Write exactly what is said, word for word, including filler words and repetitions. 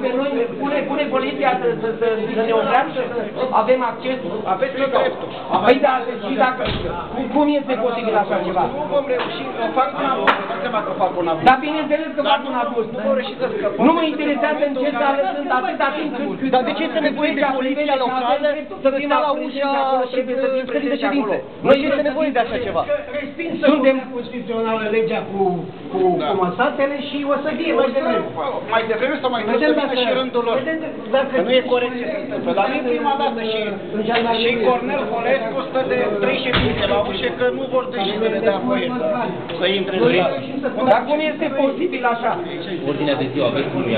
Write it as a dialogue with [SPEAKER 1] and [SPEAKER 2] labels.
[SPEAKER 1] pe noi, pune, pune poliția să, să, să, să ne oprească, să avem acces.
[SPEAKER 2] Aveți dreptul.
[SPEAKER 1] Păi da, și dacă, cum este posibil așa ceva?
[SPEAKER 2] Nu vom reuși, fac un abuz, nu înseamnă că fac un abuz.
[SPEAKER 1] Dar bineînțeles că fac un abuz.
[SPEAKER 2] Nu vom reuși să scăpăm.
[SPEAKER 1] Nu mă interesează în ce sală sunt atâta timp cât...
[SPEAKER 3] Dar de ce este nevoie de poliția locală să stea la ușa sării de ședințe? De ce este nevoie de așa ceva?
[SPEAKER 1] Suntem
[SPEAKER 4] constituțională legea cu comasatele și o să fie
[SPEAKER 2] mai devreme sau mai târziu vine și rândul lor. Că nu e corect ce se întâmplă. Dar nu e prima dată și și Cornel Holescu stă de trei ședințe la ușă că nu vor deci să le dea voie să intre în sală.
[SPEAKER 1] Dar cum este posibil așa?
[SPEAKER 5] Ordinea de zi o aveți cum